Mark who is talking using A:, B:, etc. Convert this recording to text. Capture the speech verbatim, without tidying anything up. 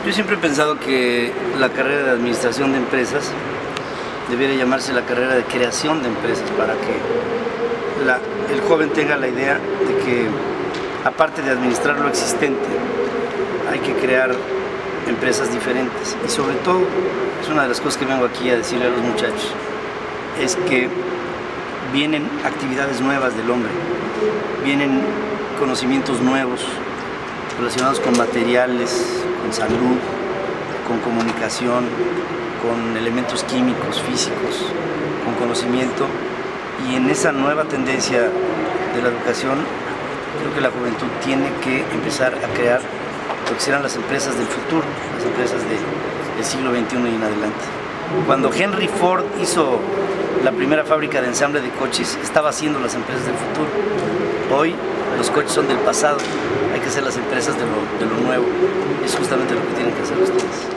A: Yo siempre he pensado que la carrera de administración de empresas debiera llamarse la carrera de creación de empresas, para que la, el joven tenga la idea de que, aparte de administrar lo existente, hay que crear empresas diferentes. Y sobre todo, es una de las cosas que vengo aquí a decirle a los muchachos, es que vienen actividades nuevas del hombre, vienen conocimientos nuevos relacionados con materiales, con salud, con comunicación, con elementos químicos, físicos, con conocimiento. Y en esa nueva tendencia de la educación, creo que la juventud tiene que empezar a crear lo que serán las empresas del futuro, las empresas de, del siglo veintiuno y en adelante. Cuando Henry Ford hizo la primera fábrica de ensamble de coches, estaba haciendo las empresas del futuro. Hoy los coches son del pasado, hay que hacer las empresas de lo, de lo nuevo. Es justamente lo que tienen que hacer ustedes.